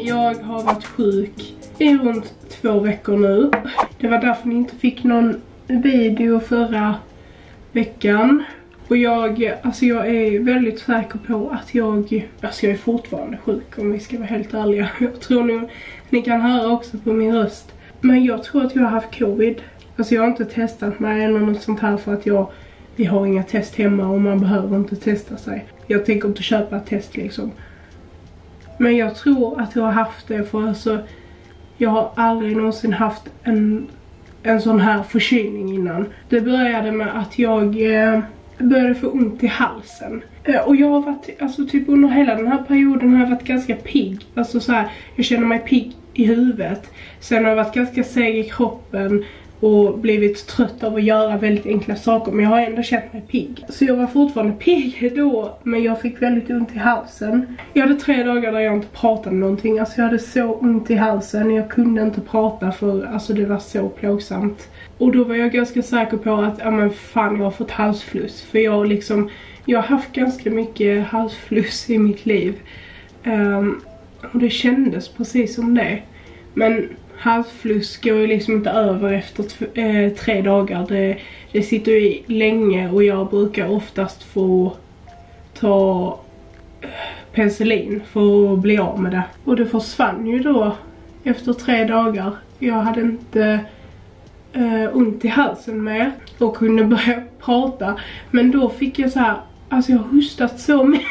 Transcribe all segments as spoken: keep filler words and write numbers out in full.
jag har varit sjuk i runt två veckor nu. Det var därför ni inte fick någon video förra veckan. Och jag, alltså jag är väldigt säker på att jag, alltså jag är fortfarande sjuk om vi ska vara helt ärliga. Jag tror nog, ni kan höra också på min röst. Men jag tror att jag har haft covid. Alltså jag har inte testat mig eller något sånt här för att jag, vi har inga test hemma och man behöver inte testa sig. Jag tänker inte köpa ett test liksom. Men jag tror att jag har haft det för alltså, jag har aldrig någonsin haft en, en sån här förkylning innan. Det började med att jag eh, började få ont i halsen. Eh, och jag har varit, alltså typ under hela den här perioden har jag varit ganska pigg. Alltså så här, jag känner mig pigg i huvudet. Sen har jag varit ganska seg i kroppen och blivit trött av att göra väldigt enkla saker. Men jag har ändå känt mig pigg. Så jag var fortfarande pigg då, men jag fick väldigt ont i halsen. Jag hade tre dagar där jag inte pratade någonting. Alltså jag hade så ont i halsen. Jag kunde inte prata för alltså det var så plågsamt. Och då var jag ganska säker på att ja men fan, jag har fått halsfluss. För jag liksom, jag har haft ganska mycket halsfluss i mitt liv. Um, och det kändes precis som det. Men halsfluss går ju liksom inte över efter äh, tre dagar. Det, det sitter ju i länge och jag brukar oftast få ta äh, penicillin för att bli av med det. Och det försvann ju då efter tre dagar. Jag hade inte äh, ont i halsen mer och kunde börja prata. Men då fick jag så här, alltså jag har hostat så mycket.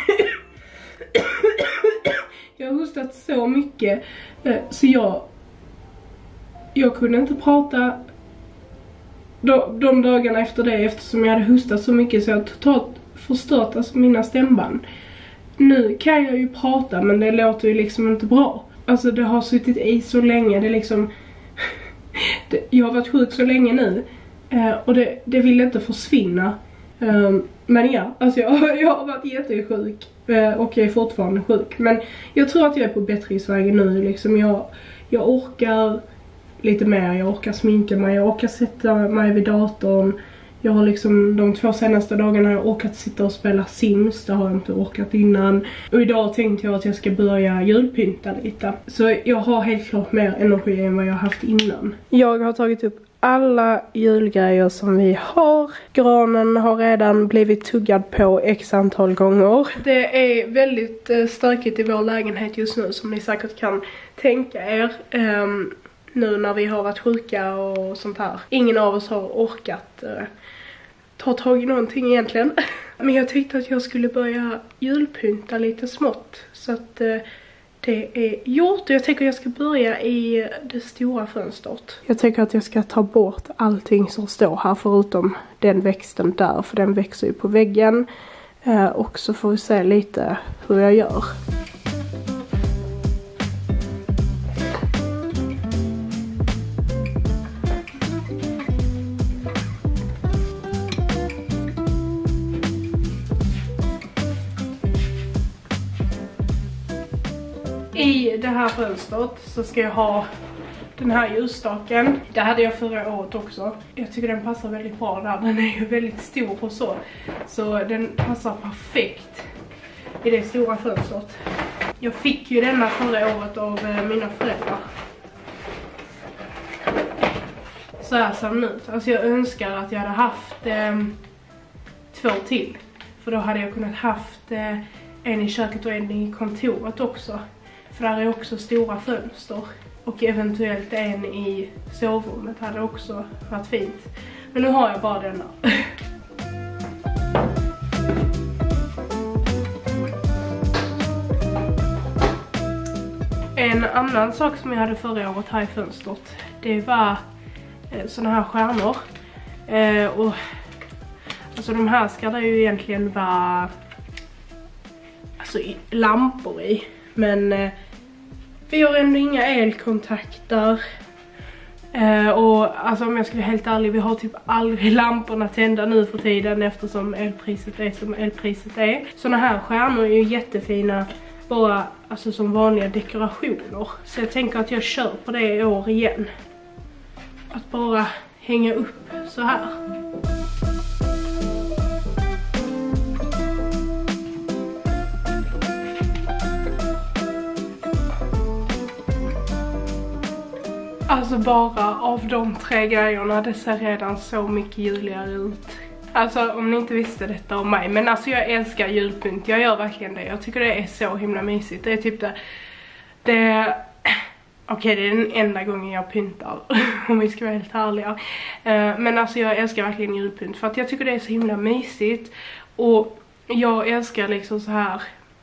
Jag har hostat så mycket äh, så jag Jag kunde inte prata de, de dagarna efter det eftersom jag hade hostat så mycket så jag totalt förstört alltså mina stämband. Nu kan jag ju prata men det låter ju liksom inte bra. Alltså det har suttit i så länge, det liksom det, jag har varit sjuk så länge nu eh, och det, det vill inte försvinna. Um, men ja, alltså jag, jag har varit jättesjuk eh, och jag är fortfarande sjuk. Men jag tror att jag är på bättringsvägen nu liksom. Jag, jag orkar lite mer, jag orkar sminka mig, jag orkar sätta mig vid datorn. Jag har liksom de två senaste dagarna har jag orkat sitta och spela Sims, det har jag inte orkat innan. Och idag tänkte jag att jag ska börja julpynta lite. Så jag har helt klart mer energi än vad jag har haft innan. Jag har tagit upp alla julgrejer som vi har. Granen har redan blivit tuggad på x antal gånger. Det är väldigt stökigt i vår lägenhet just nu som ni säkert kan tänka er. Um, Nu när vi har varit sjuka och sånt här. Ingen av oss har orkat eh, ta tag i någonting egentligen. Men jag tyckte att jag skulle börja julpynta lite smått. Så att eh, det är gjort. Och jag tänker att jag ska börja i det stora fönstret. Jag tänker att jag ska ta bort allting som står här förutom den växten där. För den växer ju på väggen. Eh, och så får vi se lite hur jag gör. I det här fönstret så ska jag ha den här ljusstaken. Det hade jag förra året också. Jag tycker den passar väldigt bra där. Den är ju väldigt stor och så. Så den passar perfekt i det stora fönstret. Jag fick ju denna förra året av mina föräldrar. Så här ser den ut. Alltså jag önskar att jag hade haft eh, två till. För då hade jag kunnat haft eh, en i köket och en i kontoret också. För där är också stora fönster. Och eventuellt en i sovrummet hade också varit fint. Men nu har jag bara denna. En annan sak som jag hade förra året här i fönstret. Det var eh, såna här stjärnor. Eh, och alltså de här ska det ju egentligen vara alltså i, lampor i. Men eh, vi har ändå inga elkontakter. Eh, och alltså om jag ska vara helt ärlig, vi har typ aldrig lamporna tända nu för tiden eftersom elpriset är som elpriset är. Såna här stjärnor är ju jättefina bara alltså som vanliga dekorationer. Så jag tänker att jag kör på det i år igen. Att bara hänga upp så här. Alltså bara av de tre grejerna, det ser redan så mycket juligare ut. Alltså om ni inte visste detta om mig, men alltså jag älskar julpynt, jag gör verkligen det. Jag tycker det är så himla mysigt, det är typ det, det okej, det är den enda gången jag pyntar, om vi ska vara helt ärliga. Uh, men alltså jag älskar verkligen julpynt, för att jag tycker det är så himla mysigt. Och jag älskar liksom så här,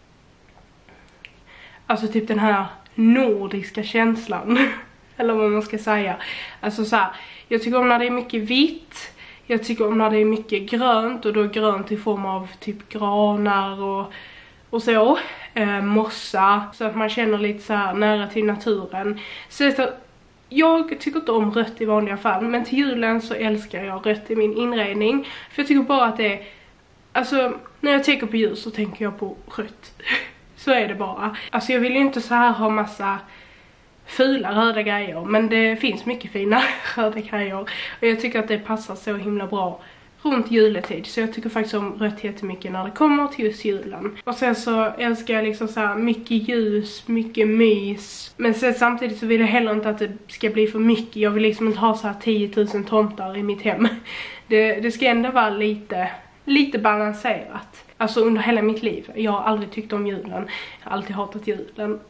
alltså typ den här nordiska känslan. Eller vad man ska säga. Alltså så här, jag tycker om när det är mycket vitt. Jag tycker om när det är mycket grönt, och då grönt i form av typ granar och, och så. Eh, mossa, så att man känner lite så här nära till naturen. Så, så jag tycker inte om rött i vanliga fall, men till julen så älskar jag rött i min inredning. För jag tycker bara att det är, alltså när jag tänker på jul så tänker jag på rött. Så är det bara. Alltså jag vill ju inte så här ha massa fula röda grejer, men det finns mycket fina röda grejer. Och jag tycker att det passar så himla bra runt juletid. Så jag tycker faktiskt om rött jättemycket när det kommer till just julen. Och sen så älskar jag liksom så här mycket ljus, mycket mys. Men sen samtidigt så vill jag heller inte att det ska bli för mycket. Jag vill liksom inte ha så här tio tusen tomtar i mitt hem. Det, det ska ändå vara lite, lite balanserat. Alltså under hela mitt liv. Jag har aldrig tyckt om julen. Jag har alltid hatat julen.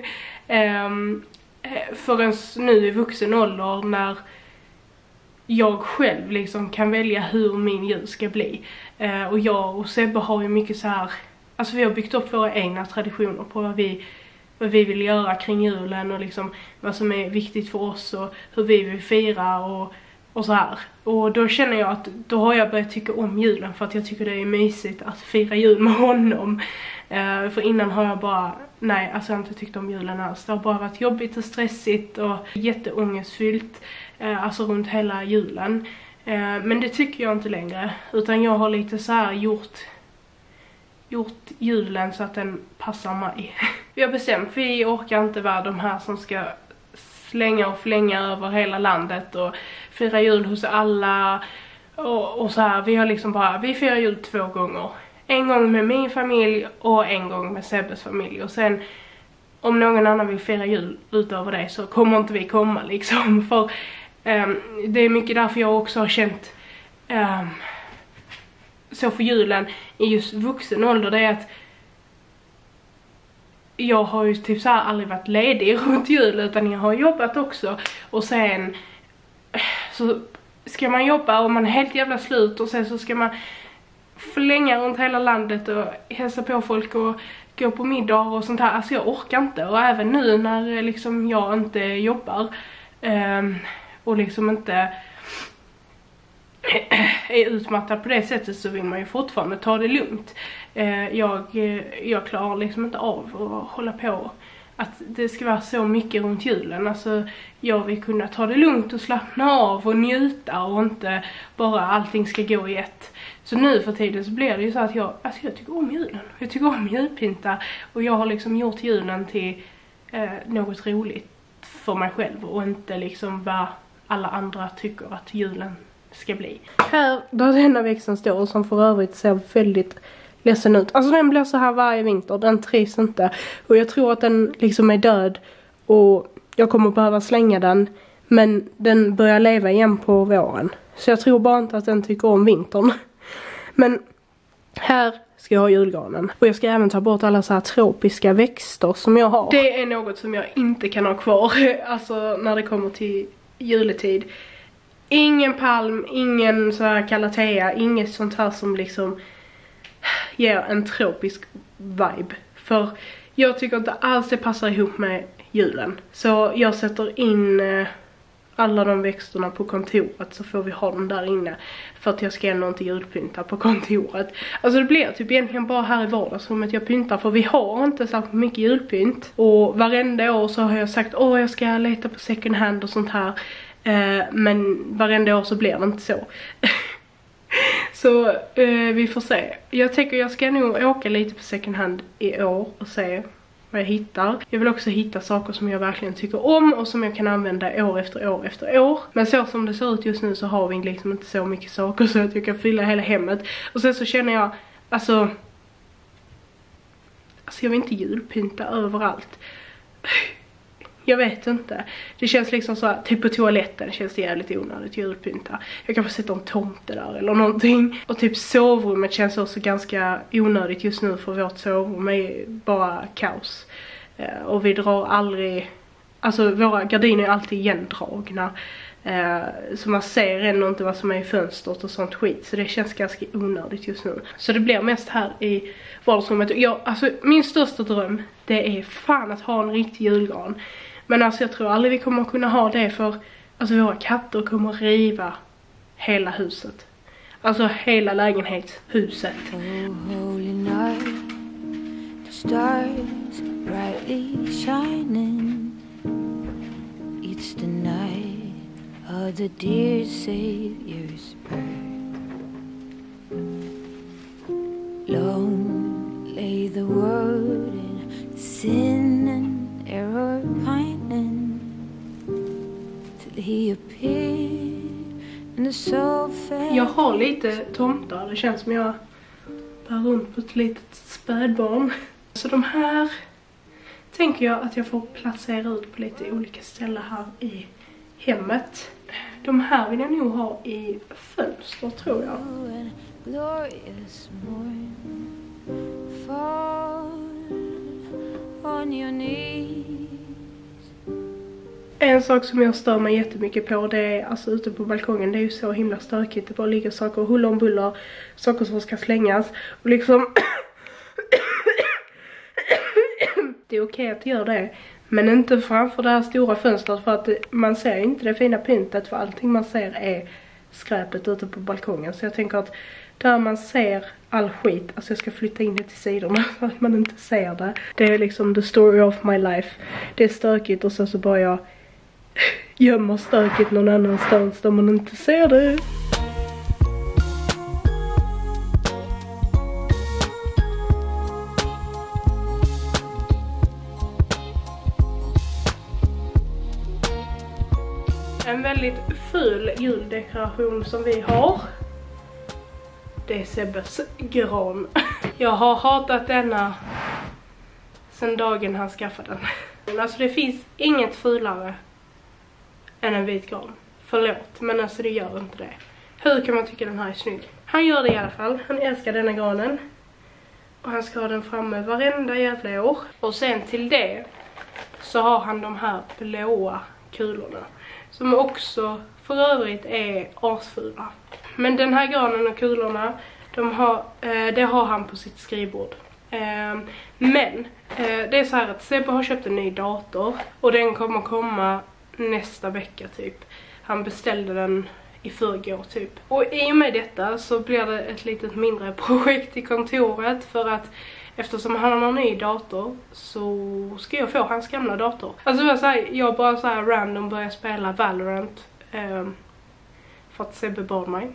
um, förrän nu i vuxen ålder, när jag själv liksom kan välja hur min jul ska bli. Uh, och jag och Sebbe har ju mycket så här, alltså vi har byggt upp våra egna traditioner på vad vi, vad vi vill göra kring julen, och liksom vad som är viktigt för oss och hur vi vill fira och, och så här. Och då känner jag att då har jag börjat tycka om julen, för att jag tycker det är mysigt att fira jul med honom. Uh, för innan har jag bara, nej, alltså jag har inte tyckt om julen alls. Det har bara varit jobbigt och stressigt och jätteångestfyllt, uh, alltså runt hela julen. Uh, men det tycker jag inte längre, utan jag har lite så här gjort, gjort julen så att den passar mig. Vi har bestämt, vi orkar inte vara de här som ska slänga och flänga över hela landet och fira jul hos alla och, och så här. Vi har liksom bara, vi firar jul två gånger. En gång med min familj och en gång med Sebbes familj. Och sen om någon annan vill fira jul utöver det så kommer inte vi komma liksom. För um, det är mycket därför jag också har känt um, så för julen i just vuxen ålder. Det är att jag har ju typ så här aldrig varit ledig runt jul, utan jag har jobbat också. Och sen så ska man jobba och man är helt jävla slut, och sen så ska man förlänga runt hela landet och hälsa på folk och gå på middag och sånt här. Alltså jag orkar inte. Och även nu när liksom jag inte jobbar um, och liksom inte är utmattad på det sättet, så vill man ju fortfarande ta det lugnt. Uh, jag, jag klarar liksom inte av att hålla på att det ska vara så mycket runt julen. Alltså jag vill kunna ta det lugnt och slappna av och njuta, och inte bara allting ska gå i ett. Så nu för tiden så blir det ju så att jag, alltså jag tycker om julen. Jag tycker om julpynta, och jag har liksom gjort julen till eh, något roligt för mig själv, och inte liksom vad alla andra tycker att julen ska bli. Här, där denna växeln står, som för övrigt ser väldigt ledsen ut. Alltså den blir så här varje vinter, den trivs inte. Och jag tror att den liksom är död, och jag kommer behöva slänga den. Men den börjar leva igen på våren. Så jag tror bara inte att den tycker om vintern. Men här ska jag ha julgranen. Och jag ska även ta bort alla så här tropiska växter som jag har. Det är något som jag inte kan ha kvar. Alltså när det kommer till juletid. Ingen palm, ingen så här calathea, inget sånt här som liksom ger en tropisk vibe. För jag tycker inte alls det passar ihop med julen. Så jag sätter in eh, alla de växterna på kontoret, så får vi ha dem där inne. För att jag ska ändå inte julpynta på kontoret. Alltså det blir typ egentligen bara här i vardagsrummet jag pyntar. För vi har inte så mycket julpynt. Och varenda år så har jag sagt, åh jag ska leta på second hand och sånt här. Eh, men varenda år så blir det inte så. Så eh, vi får se. Jag tänker jag ska nog åka lite på second hand i år och se vad jag hittar. Jag vill också hitta saker som jag verkligen tycker om och som jag kan använda år efter år efter år. Men så som det ser ut just nu så har vi liksom inte så mycket saker så att jag kan fylla hela hemmet. Och sen så känner jag, alltså, alltså jag vill inte julpynta överallt. Jag vet inte. Det känns liksom så här, typ på toaletten känns det jävligt onödigt julpynta. Jag kan få sätta en tomte där eller någonting. Och typ sovrummet känns också ganska onödigt just nu, för vårt sovrum är bara kaos. Eh, och vi drar aldrig, alltså våra gardiner är alltid igendragna. Eh, så man ser ändå inte vad som är i fönstret och sånt skit. Så det känns ganska onödigt just nu. Så det blir mest här i vardagsrummet. Jag, alltså min största dröm, det är fan att ha en riktig julgran. Men alltså jag tror aldrig vi kommer kunna ha det, för alltså våra katter kommer riva hela huset. Alltså hela lägenhetshuset. Oh, holy night, the stars brightly shining. It's the night of the dear Savior's birth. Long lay the world in sin and error pining, till he appeared and the soul fell. Jag har lite tomtar, det känns som jag bär runt på ett litet spädbarn. Så de här tänker jag att jag får placera ut på lite olika ställen här i hemmet. De här vill jag nog ha i fönster, tror jag. Glorious morn, fall on your knees. En sak som jag stör mig jättemycket på, det är alltså ute på balkongen, det är ju så himla stökigt. Det bara ligger saker och huller om buller, saker som ska slängas. Och liksom det är okej att göra det, men inte framför det här stora fönstret, för att man ser inte det fina pyntet, för allting man ser är skräpet ute på balkongen. Så jag tänker att där man ser all skit, alltså jag ska flytta in det till sidorna så att man inte ser det. Det är liksom the story of my life. Det är stökigt och så, så bara jag gömmer stökigt någon annanstans där man inte ser det. En väldigt ful juldekoration som vi har, det är Sebbes gran. Jag har hatat denna sedan dagen han skaffade den. Alltså det finns inget fulare än en vit gran. Förlåt, men alltså det gör inte det. Hur kan man tycka den här är snygg? Han gör det i alla fall. Han älskar denna granen. Och han ska ha den framme varenda jävla år. Och sen till det så har han de här blåa kulorna. Som också för övrigt är asfula. Men den här granen och kulorna, de har, eh, det har han på sitt skrivbord. Eh, men eh, det är så här att Sebbe har köpt en ny dator. Och den kommer komma nästa vecka typ. Han beställde den i förrgår typ. Och i och med detta så blir det ett litet mindre projekt i kontoret. För att eftersom han har en ny dator så ska jag få hans gamla dator. Alltså jag, så här, jag bara så här random börjar spela Valorant. Eh, för att Sebbe bad mig.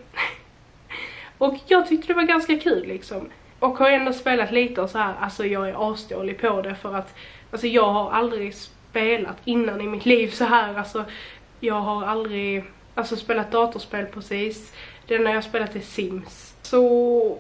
Och jag tyckte det var ganska kul liksom. Och har ändå spelat lite och så här. Alltså jag är asdålig på det, för att alltså jag har aldrig spelat innan i mitt liv så här. Alltså jag har aldrig alltså spelat datorspel precis. Det enda jag har spelat är Sims. Så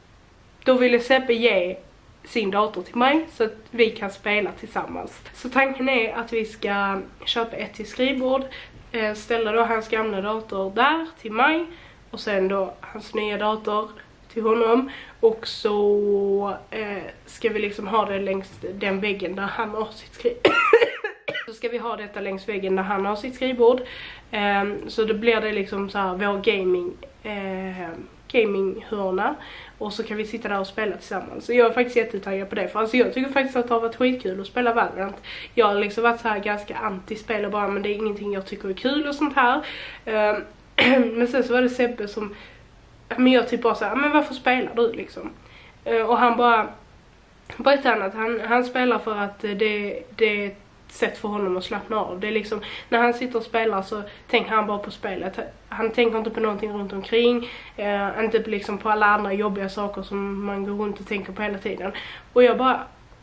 då ville Sebbe ge sin dator till mig så att vi kan spela tillsammans. Så tanken är att vi ska köpa ett till skrivbord, eh, ställa då hans gamla dator där till mig och sen då hans nya dator till honom. Och så eh, ska vi liksom ha det längs den väggen där han har sitt skrivbord. Så ska vi ha detta längs väggen där han har sitt skrivbord. Eh, så då blir det liksom så här vår gaming eh, gaminghörna. Och så kan vi sitta där och spela tillsammans. Så jag är faktiskt jättetaggad på det. För alltså jag tycker faktiskt att det har varit skitkul att spela Valorant. Jag har liksom varit så här ganska anti-spel och bara, men det är ingenting jag tycker är kul och sånt här. Uh, men sen så var det Sebbe som, men jag typ bara så här, men varför spelar du liksom? Uh, och han bara, på ett annat, han, han spelar för att det, det är ett sätt för honom att slappna av. Det är liksom, när han sitter och spelar så tänker han bara på spelet. Han tänker inte på någonting runt omkring. Eh, inte liksom på alla andra jobbiga saker som man går runt och tänker på hela tiden. Och jag bara,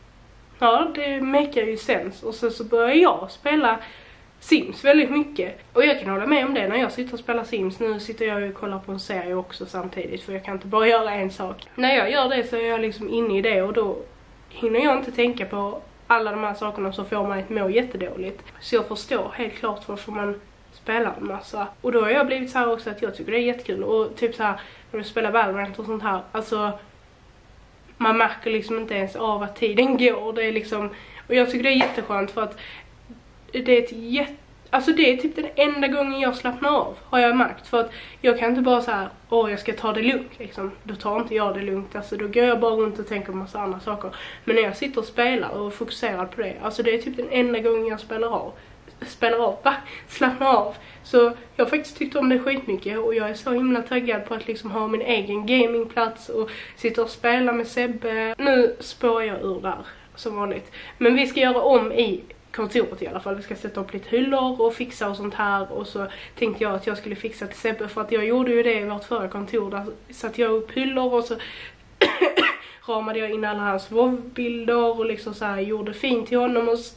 ja det makar ju sens. Och så, så börjar jag spela Sims väldigt mycket. Och jag kan hålla med om det när jag sitter och spelar Sims. Nu sitter jag och kollar på en serie också samtidigt, för jag kan inte bara göra en sak. När jag gör det så är jag liksom inne i det och då hinner jag inte tänka på alla de här sakerna så får man ett må jättedåligt. Så jag förstår helt klart varför man spelar en massa. Och då har jag blivit så här också att jag tycker det är jättekul. Och typ så här när du spelar Valorant och sånt här, alltså man märker liksom inte ens av att tiden går. Det är liksom, och jag tycker det är jätteskönt för att det är ett jätte, alltså det är typ den enda gången jag slappnar av, har jag märkt. För att jag kan inte bara så här, åh jag ska ta det lugnt liksom. Då tar inte jag det lugnt, alltså då går jag bara runt och tänker på massa andra saker. Men när jag sitter och spelar och fokuserar på det, alltså det är typ den enda gången jag spelar av. Spelar av, va? Slappnar av. Så jag har faktiskt tyckt om det skitmycket. Och jag är så himla taggad på att liksom ha min egen gamingplats och sitta och spela med Sebbe. Nu spår jag ur där, som vanligt. Men vi ska göra om i kontoret i alla fall. Vi ska sätta upp lite hyllor och fixa och sånt här. Och så tänkte jag att jag skulle fixa till Sebbe, för att jag gjorde ju det i vårt förra kontor. Där satte jag upp hyllor och så ramade jag in alla hans vovbilder och liksom så här gjorde fint till honom och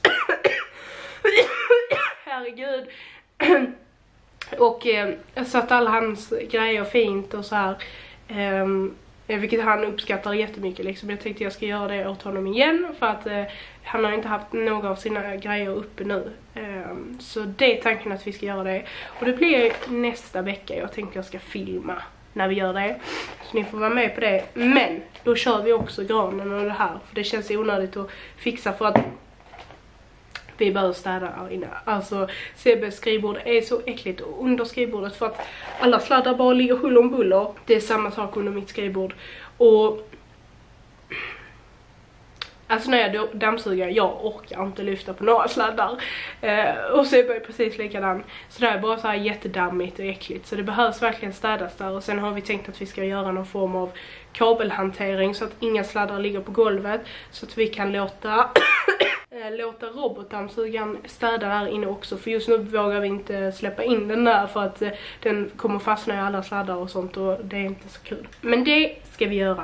herregud. Och eh, jag satt alla hans grejer fint och så här. Eh, vilket han uppskattar jättemycket liksom. Jag tänkte jag ska göra det åt honom igen. För att eh, han har inte haft några av sina grejer uppe nu. Eh, så det är tanken att vi ska göra det. Och det blir nästa vecka. Jag tänkte jag ska filma när vi gör det. Så ni får vara med på det. Men då kör vi också granen och det här. För det känns onödigt att fixa, för att vi behöver städa här inne. Alltså Sebbes skrivbord är så äckligt, och under skrivbordet, för att alla sladdar bara ligger hull om buller. Det är samma sak under mitt skrivbord. Och alltså när jag dammsuger, jag orkar inte lyfta på några sladdar. Eh, och Sebbe är precis likadan. Så det är bara så här jättedammigt och äckligt. Så det behövs verkligen städas där. Och sen har vi tänkt att vi ska göra någon form av kabelhantering så att inga sladdar ligger på golvet. Så att vi kan låta låta robotdammsugaren städa där inne också. För just nu vågar vi inte släppa in den där, för att den kommer fastna i alla sladdar och sånt, och det är inte så kul. Men det ska vi göra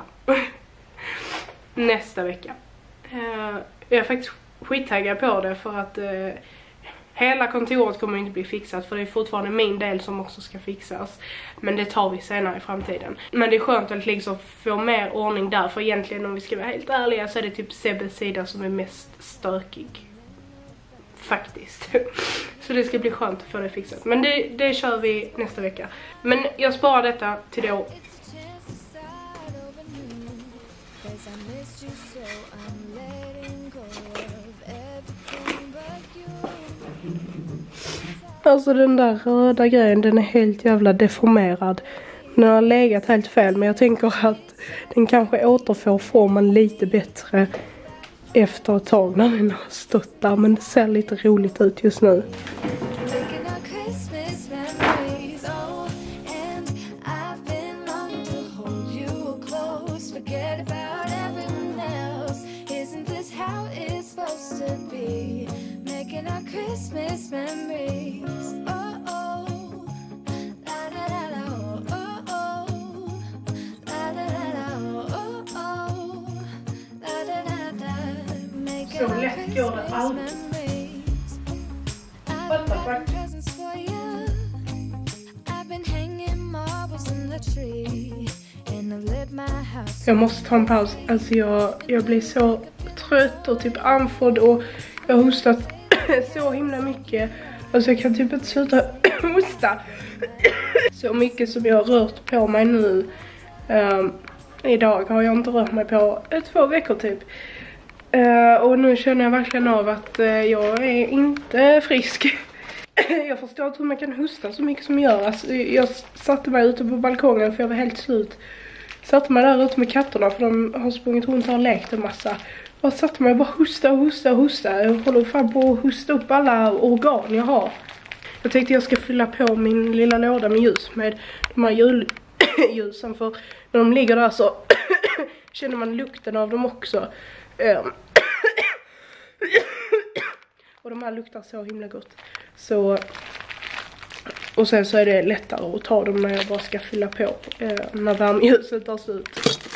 nästa vecka. Uh, jag är faktiskt skittaggad på det, för att uh, hela kontoret kommer inte bli fixat, för det är fortfarande min del som också ska fixas. Men det tar vi senare i framtiden. Men det är skönt att liksom få mer ordning där, för egentligen om vi ska vara helt ärliga så är det typ Sebbes sida som är mest stökig. Faktiskt. Så det ska bli skönt att få det fixat. Men det, det kör vi nästa vecka. Men jag sparar detta till då. Alltså den där röda grejen, den är helt jävla deformerad. Den har legat helt fel, men jag tänker att den kanske återfår formen lite bättre efter ett tag när den har stått där. Men det ser lite roligt ut just nu. Christmas memories. Oh oh, la la la la. Oh oh, la la la la. Oh oh, la la la la. Så lätt går det alltid. What the fuck? Jag måste ta en paus. Alltså jag, jag blir så trött och typ andfådd, och jag har hostat så himla mycket. Alltså jag kan typ inte sluta hosta. Så mycket som jag har rört på mig nu. Um, idag har jag inte rört mig på uh, två veckor typ. Uh, och nu känner jag verkligen av att uh, jag är inte frisk. Jag förstår inte hur man kan hosta så mycket som jag gör. Alltså, jag satte mig ute på balkongen för jag var helt slut. Satte mig där ute med katterna, för de har sprungit runt och lekt en massa. Och satte mig och bara hosta och hosta och hosta. Jag håller fan på att hosta upp alla organ jag har. Jag tänkte jag ska fylla på min lilla låda med ljus med de här julljusen. För när de ligger där så känner man lukten av dem också. Och de här luktar så himla gott. Så, och sen så är det lättare att ta dem när jag bara ska fylla på. När värmeljuset tar slut.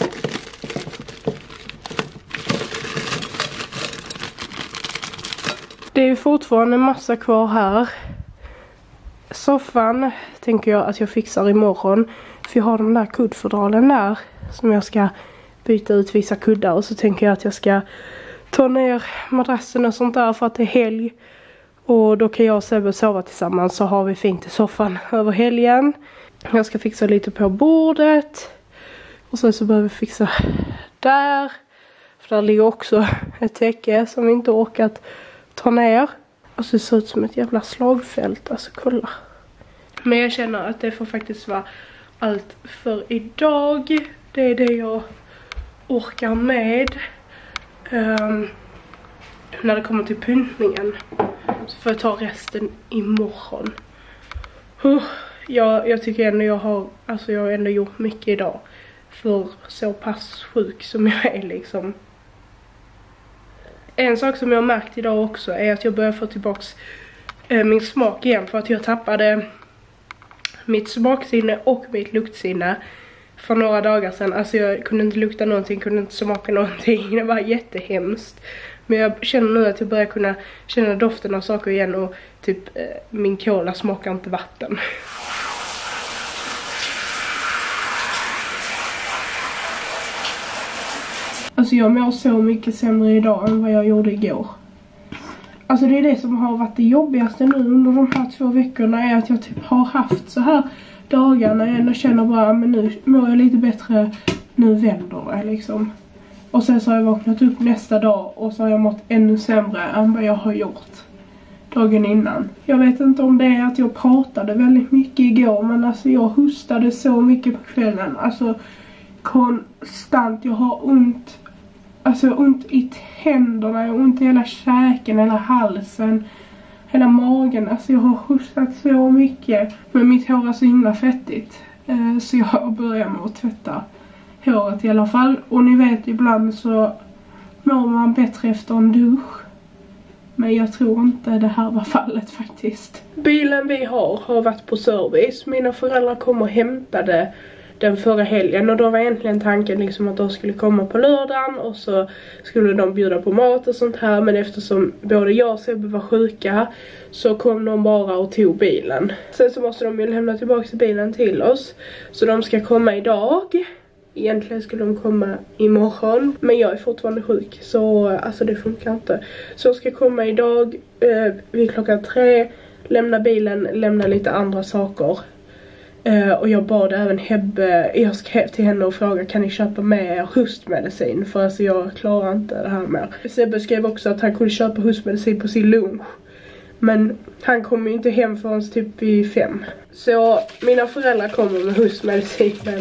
Det är fortfarande en massa kvar här. Soffan tänker jag att jag fixar imorgon. För jag har de där kuddfodralen där som jag ska byta ut vissa kuddar. Och så tänker jag att jag ska ta ner madrassen och sånt där för att det är helg. Och då kan jag och Sebbe sova tillsammans, så har vi fint i soffan över helgen. Jag ska fixa lite på bordet. Och sen så behöver vi fixa där. För där ligger också ett täcke som vi inte orkat ta ner. Och så ser det ut som ett jävla slagfält, alltså kolla. Men jag känner att det får faktiskt vara allt för idag. Det är det jag orkar med. Um, när det kommer till pyntningen så får jag ta resten imorgon. Uh, jag, jag tycker ändå jag har, alltså jag har ändå gjort mycket idag. För så pass sjuk som jag är liksom. En sak som jag har märkt idag också är att jag börjar få tillbaks eh, min smak igen. För att jag tappade mitt smaksinne och mitt luktsinne för några dagar sedan. Alltså jag kunde inte lukta någonting, kunde inte smaka någonting. Det var jättehemskt. Men jag känner nu att jag börjar kunna känna doften av saker igen. Och typ eh, min cola smakar inte vatten. Alltså jag mår så mycket sämre idag än vad jag gjorde igår. Alltså det är det som har varit det jobbigaste nu under de här två veckorna. Är att jag typ har haft så här dagar när jag ändå känner bara, men nu mår jag lite bättre, nu vänder det liksom. Och sen så har jag vaknat upp nästa dag och så har jag mått ännu sämre än vad jag har gjort dagen innan. Jag vet inte om det är att jag pratade väldigt mycket igår, men alltså jag hostade så mycket på kvällen. Alltså konstant, jag har ont, alltså ont i tänderna, jag har ont i hela käken, hela halsen, hela magen. Alltså jag har hostat så mycket, men mitt hår är så himla fettigt. Eh, så jag börjar med att tvätta håret i alla fall. Och ni vet, ibland så mår man bättre efter en dusch. Men jag tror inte det här var fallet faktiskt. Bilen vi har har varit på service. Mina föräldrar kom och hämtade den förra helgen. Och då var egentligen tanken liksom att de skulle komma på lördagen. Och så skulle de bjuda på mat och sånt här. Men eftersom både jag och Sebbe var sjuka så kom de bara och tog bilen. Sen så måste de ju lämna tillbaka bilen till oss. Så de ska komma idag. Egentligen skulle de komma imorgon. Men jag är fortfarande sjuk. Så alltså det funkar inte. Så jag ska komma idag eh, vid klockan tre. Lämna bilen. Lämna lite andra saker. Uh, och jag bad även Hebbe, jag skrev till henne och frågade, kan ni köpa med hustmedicin? För alltså jag klarar inte det här mer. Sebbe skrev också att han kunde köpa hustmedicin på sin lunch. Men han kommer ju inte hem förrän typ vid fem. Så mina föräldrar kommer med hustmedicin. Men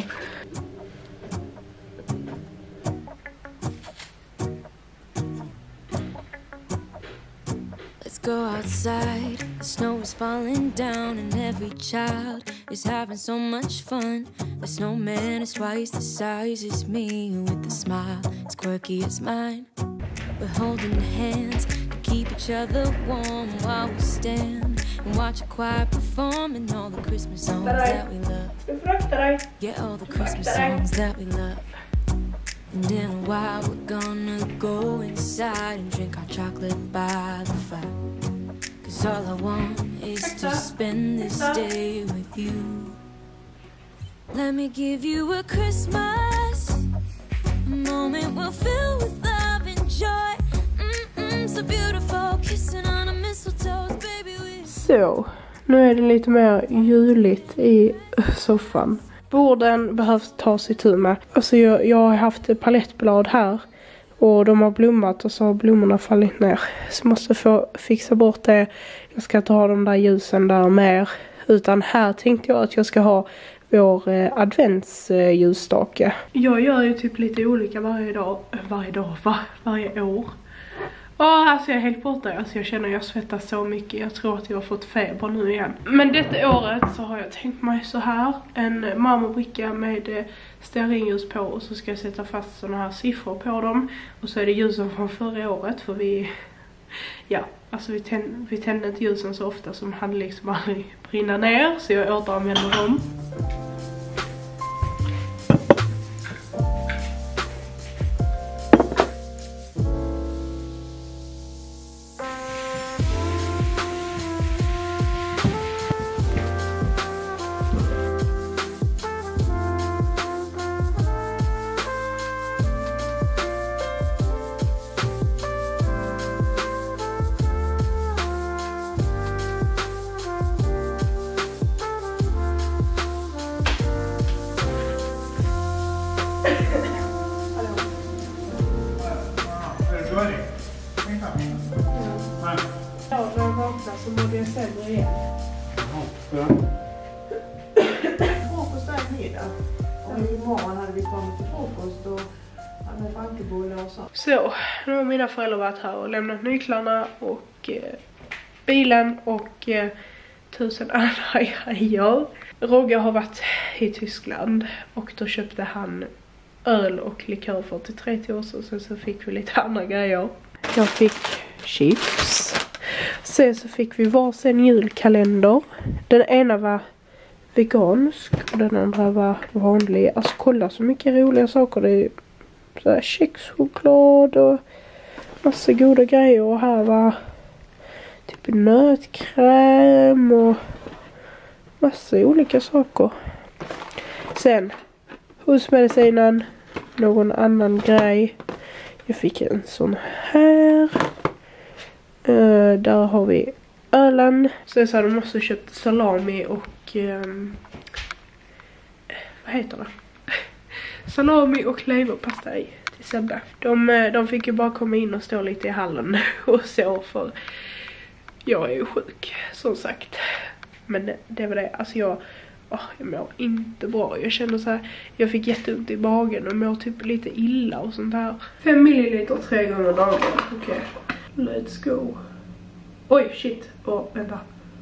go outside, the snow is falling down and every child is having so much fun. The snowman is twice the size as me, with a smile as quirky as mine. We're holding hands to keep each other warm while we stand and watch a choir performing all the Christmas songs that we love. Yeah, all the Christmas songs that we love. And in a while we're gonna go inside and drink our chocolate by the fire. Cause all I want is to spend this day with you. Let me give you a Christmas, a moment we'll fill with love and joy. Mm-mm, so beautiful, kissing on a mistletoe, baby we... Så, nu är det lite mer juligt i soffan. Borden behövs tas i tur med. Alltså jag, jag har haft palettblad här. Och de har blommat och så har blommorna fallit ner. Så jag måste få fixa bort det. Jag ska inte ha de där ljusen där mer. Utan här tänkte jag att jag ska ha vår eh, adventsljusstake. Eh, jag gör ju typ lite olika varje dag. Varje dag, va? Varje år. Åh, alltså jag är helt borta. Alltså jag känner att jag svettas så mycket. Jag tror att jag har fått feber nu igen. Men detta året så har jag tänkt mig så här. En marmorbricka med stearinljus på. Och så ska jag sätta fast såna här siffror på dem. Och så är det ljusen från förra året. För vi... Ja, alltså vi, tänd, vi tände inte ljusen så ofta som hade liksom aldrig brinna ner. Så jag återanvänder dem. Ja, när jag vaknade så mådde jag sämre igen. Frukost är middag. Och imorgon hade vi kommit till frukost och hade bankebullar och så. Så, nu har mina föräldrar varit här och lämnat nycklarna och eh, bilen och eh, tusen andra grejer. Roger har varit i Tyskland och då köpte han öl och likör fyrtiotre till oss och sen så fick vi lite andra grejer. Jag fick chips. Sen så fick vi varsin julkalender. Den ena var vegansk och den andra var vanlig. Alltså kolla så mycket roliga saker. Det är så här kexchoklad och massa goda grejer. Och här var typ nötkräm och massa olika saker. Sen husmedicinen, någon annan grej. Jag fick en sån här. Uh, där har vi ölen. Sen så har de också köpt salami och um, vad heter det? Salami och leverpastej till Sebbe. De, de fick ju bara komma in och stå lite i hallen och så, för jag är ju sjuk som sagt. Men det, det var det. Alltså jag, oh, jag mår inte bra. Jag känner så här, jag fick jätteont i magen och mår typ lite illa och sånt här. Fem milliliter tre gånger dagen. Okej. Okay. Let's go. Oj, shit. Åh, oh, vänta.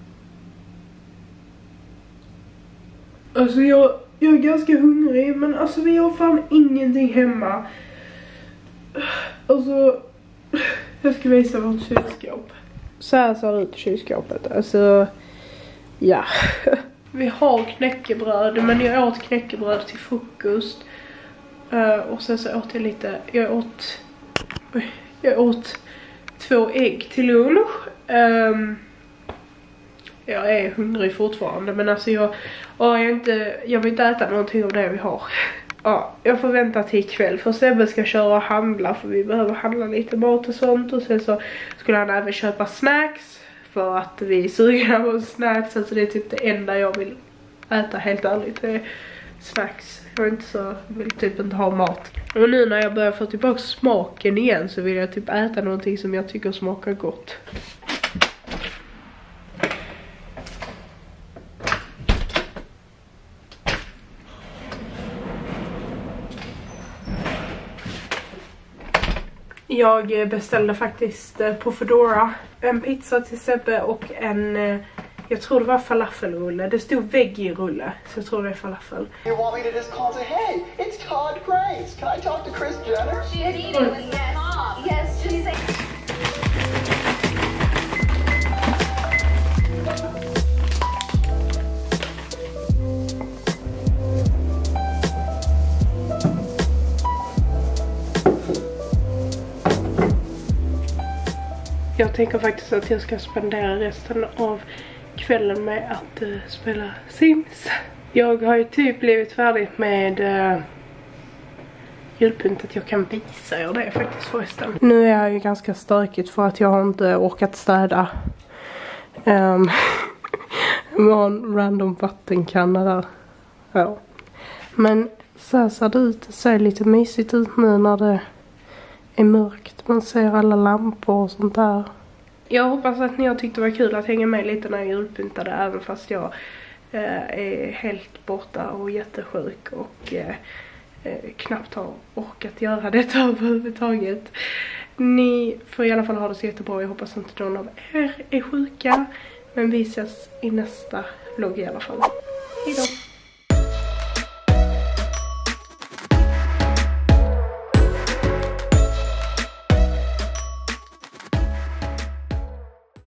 Alltså jag, jag är ganska hungrig, men alltså vi har fan ingenting hemma. Alltså, jag ska visa vårt kylskåp. Så här ser det ut i kylskåpet. Alltså, ja. Vi har knäckebröd, men jag åt knäckebröd till frukost. Uh, och sen så åt jag lite, jag åt, oj, jag åt två ägg till lunch. Um, jag är hungrig fortfarande, men alltså jag, jag, är inte, jag vill inte äta någonting av det vi har. Ja, jag får vänta till ikväll för Sebbe ska köra och handla, för vi behöver handla lite mat och sånt. Och sen så skulle han även köpa snacks för att vi är sugna på snacks. Alltså det är typ det enda jag vill äta, helt ärligt, det är snacks. Jag är inte så, vill typ inte ha mat. Och nu när jag börjar få tillbaka smaken igen så vill jag typ äta någonting som jag tycker smakar gott. Jag beställde faktiskt på Foodora en pizza till Sebbe och en, jag tror det var falafelrulle. Det stod veggie-rulle, så jag tror det är falafel. You want me to just call and say, hey, it's Todd Grace. Can I talk to Chris Jenner? She had eaten with your mom. Yes, she said. Jag tänker faktiskt att jag ska spendera resten av kvällen med att uh, spela Sims. Jag har ju typ blivit färdig med uh, julpyntet. Jag kan visa er det faktiskt förresten. Nu är jag ju ganska stökigt för att jag har inte orkat städa. Um, jag har en random vattenkanna där. Ja. Men så här ser det ut. Det ser lite mysigt ut nu när det är mörkt. Man ser alla lampor och sånt där. Jag hoppas att ni har tyckt det var kul att hänga med lite när jag julpyntade, även fast jag eh, är helt borta och jättesjuk och eh, eh, knappt har orkat göra detta överhuvudtaget. Ni får i alla fall ha det så jättebra. Jag hoppas inte någon av er är sjuka. Men vi ses i nästa vlogg i alla fall. Hejdå!